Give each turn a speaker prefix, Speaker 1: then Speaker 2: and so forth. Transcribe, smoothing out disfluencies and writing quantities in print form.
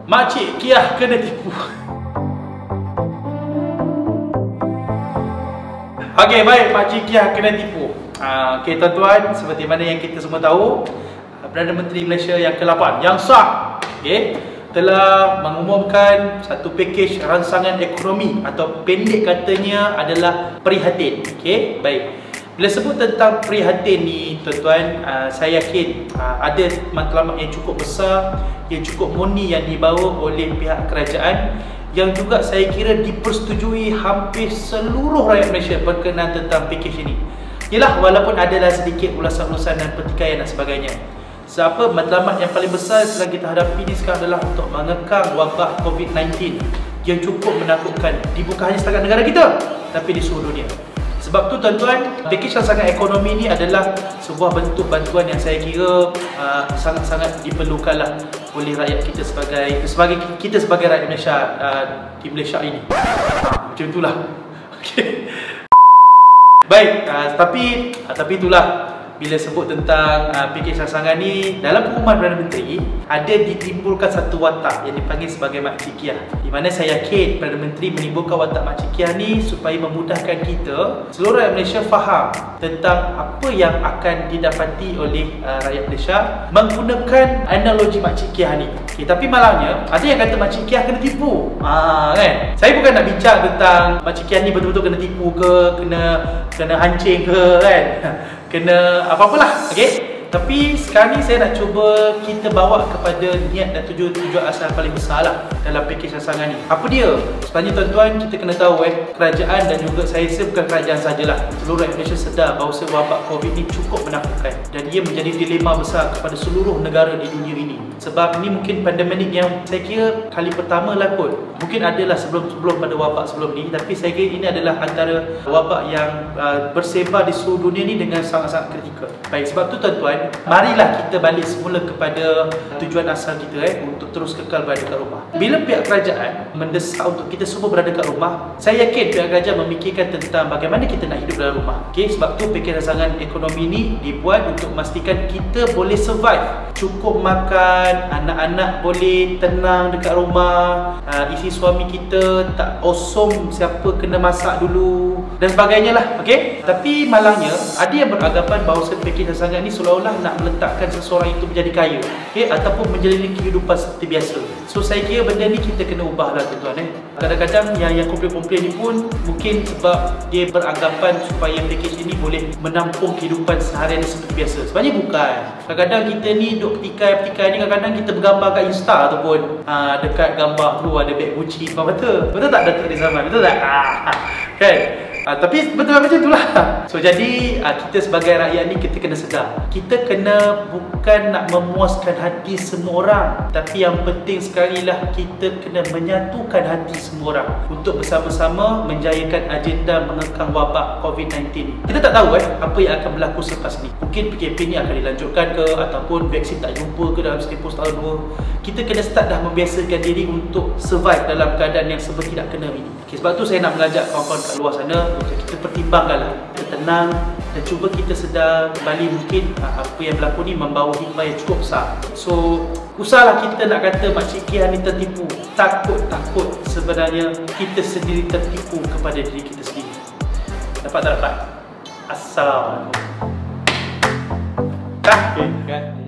Speaker 1: Makcik Kiah kena tipu. Okey, baik, Makcik Kiah kena tipu. Okey tuan-tuan, seperti mana yang kita semua tahu, Perdana Menteri Malaysia yang ke-8 yang sah, okey, telah mengumumkan satu pakej rancangan ekonomi atau pendek katanya adalah Prihatin. Okey, baik. Bila sebut tentang Prihatin ni tuan-tuan, saya yakin ada matlamat yang cukup besar, yang cukup murni yang dibawa oleh pihak kerajaan, yang juga saya kira dipersetujui hampir seluruh rakyat Malaysia berkenaan tentang pakej ini. Yalah, walaupun adalah sedikit ulasan-ulasan dan pertikaian dan sebagainya. Sebab matlamat yang paling besar yang sedang kita hadapi ni sekarang adalah untuk mengekang wabak COVID-19 yang cukup menakutkan di bukan hanya setakat negara kita, tapi di seluruh dunia. Sebab tu tuan-tuan, pakej rancangan ekonomi ni adalah sebuah bentuk bantuan yang saya kira sangat-sangat diperlukanlah oleh rakyat kita sebagai rakyat Malaysia di Malaysia ini. Macam itulah. Okey. Baik, tapi itulah, bila sebut tentang pakej rancangan ni, dalam pengumuman Perdana Menteri ada ditimbulkan satu watak yang dipanggil sebagai Makcik Kiah, di mana saya yakin Perdana Menteri menimbulkan watak Makcik Kiah ni supaya memudahkan kita seluruh rakyat Malaysia faham tentang apa yang akan didapati oleh rakyat Malaysia menggunakan analogi Makcik Kiah ni. Okay, tapi malangnya ada yang kata Makcik Kiah kena tipu. Kan? Saya bukan nak bincang tentang Makcik Kiah ni betul-betul kena tipu ke, kena hancing ke, kan? Kena apa-apalah, okey. Tapi sekarang ni saya nak cuba kita bawa kepada niat dan tujuan asal paling besar lah dalam pakej rancangan ni. Apa dia? Sebenarnya tuan-tuan, kita kena tahu kerajaan dan juga saya rasa bukan kerajaan sajalah, seluruh rakyat Malaysia sedar bahawa wabak COVID ni cukup menakutkan dan ia menjadi dilema besar kepada seluruh negara di dunia ini. Sebab ini mungkin pandemik yang saya kira kali pertama lah kot. Mungkin adalah sebelum pada wabak sebelum ni, tapi saya kira ini adalah antara wabak yang bersebar di seluruh dunia ni dengan sangat-sangat kritikal. Baik, sebab tu tuan-tuan, marilah kita balik semula kepada tujuan asal kita untuk terus kekal berada kat rumah. Bila pihak kerajaan mendesak untuk kita semua berada kat rumah, saya yakin pihak kerajaan memikirkan tentang bagaimana kita nak hidup dalam rumah. Okey, sebab tu pakej rancangan ekonomi ni dibuat untuk memastikan kita boleh survive, cukup makan, anak-anak boleh tenang dekat rumah, isi suami kita tak osong siapa kena masak dulu dan sebagainya lah. Okey, tapi malangnya ada yang beranggapan bahawa pakej rancangan ni seolah-olah nak meletakkan seseorang itu menjadi kaya, okey, ataupun menjalani kehidupan seperti biasa. So saya kira benda ni kita kena ubah lah tuan-tuan. Kadang-kadang yang komplain-komplain ni pun mungkin sebab dia beranggapan supaya pakej ini boleh menampung kehidupan seharian seperti biasa. Sebenarnya bukan. Kadang-kadang kita ni duk petikai ni, kadang-kadang kita bergambar kat Insta ataupun dekat gambar tu ada beg Gucci depan mata. Betul tak Datuk Rizaman? Betul tak? Kan? Tapi betul macam itulah. So jadi kita sebagai rakyat ni kita kena sedar, kita kena bukan nak memuaskan hati semua orang, tapi yang penting sekali lah kita kena menyatukan hati semua orang untuk bersama-sama menjayakan agenda mengekang wabak COVID-19 ni. Kita tak tahu apa yang akan berlaku selepas ni. Mungkin PKP ni akan dilanjutkan ke, ataupun vaksin tak jumpa ke dalam tempoh setahun dua. Kita kena start dah membiasakan diri untuk survive dalam keadaan yang serba tidak kena ini. Okay, sebab tu saya nak mengajak kawan-kawan kat luar sana untuk kita pertimbangkanlah, kita tenang dan cuba kita sedar kembali mungkin apa yang berlaku ni membawa hikmah yang cukup besar. So usahlah kita nak kata Makcik Kiah ni tertipu. Takut sebenarnya kita sendiri tertipu kepada diri kita sendiri. Dapat tak dapat? Assalamualaikum. Okay, kan?